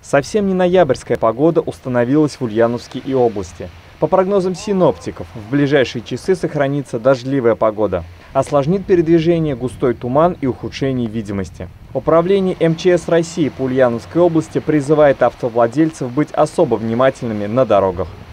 Совсем не ноябрьская погода установилась в Ульяновске и области. По прогнозам синоптиков, в ближайшие часы сохранится дождливая погода. Осложнит передвижение густой туман и ухудшение видимости. Управление МЧС России по Ульяновской области призывает автовладельцев быть особо внимательными на дорогах.